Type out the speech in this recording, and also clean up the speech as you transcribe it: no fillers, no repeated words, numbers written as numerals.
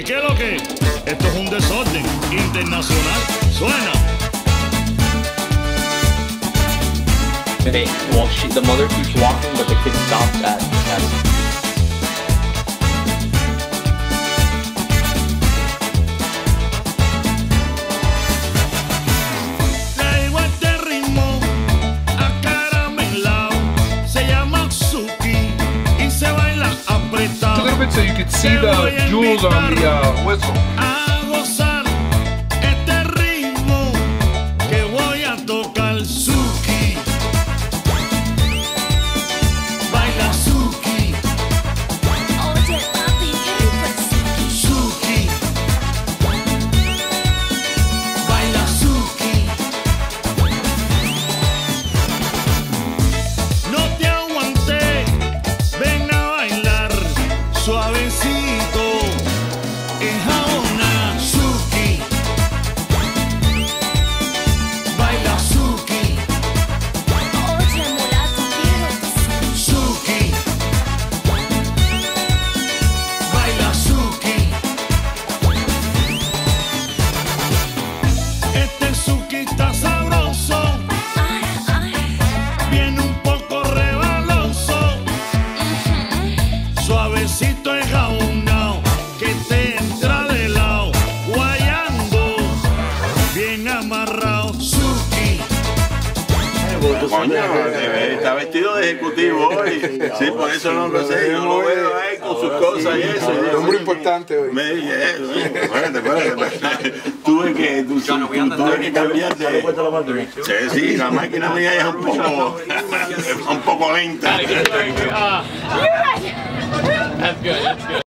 qué es lo que? Esto es un desorden internacional. Suena. The mother keeps walking, but the kid stops at Traigo este ritmo acaramelado, se llama Suki y se baila apretado. A little bit so you could see the jewels on the whistle. A gozar este ritmo que voy a tocar. Suki, baila Suki. Oye papi, qué rico es Suki. Suki, baila Suki. No te aguanté, ven a bailar suavecito. Enjabona Suki, baila Suki. Oye mulato, quiero tu Suki. Suki, baila Suki. Este Suki está sabroso, Ay, ay. viene un poco rebaloso, suavecito enjabonado, que te entra de lado, guayando, bien amarrado. Suki, Coño, está vestido de ejecutivo hoy. Sí, por eso no lo sé. Yo lo veo ahí con sus cosas y eso. Es muy importante hoy. Me dije eso. Espérate. Tuve que cambiar de... Sí, sí, la máquina mía es un poco lenta. That's good.